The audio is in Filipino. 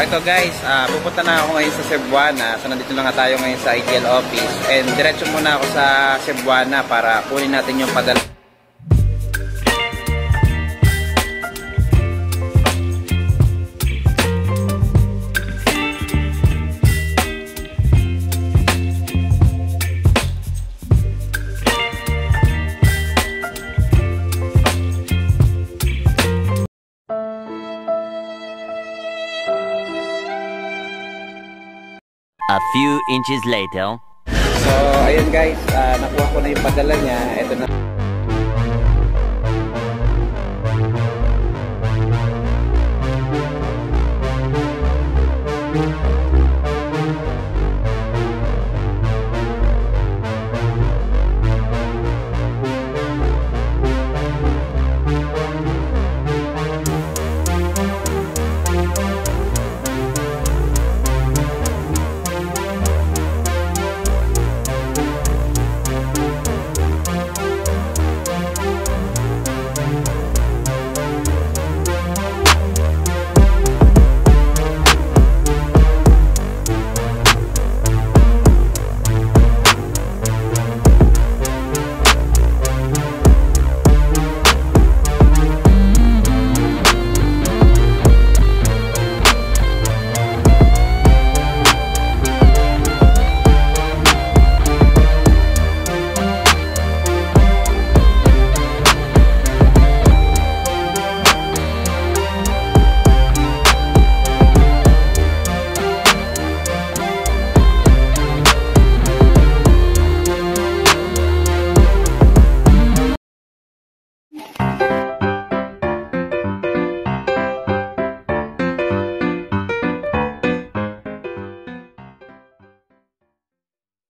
ito guys, pupunta na ako ngayon sa Cebuana. So nandito na nga tayo ngayon sa IDL office. And diretso muna ako sa Cebuana para kunin natin yung padala. A few inches later. So, ayun guys, nakuha ko na yung padala niya. Ito na.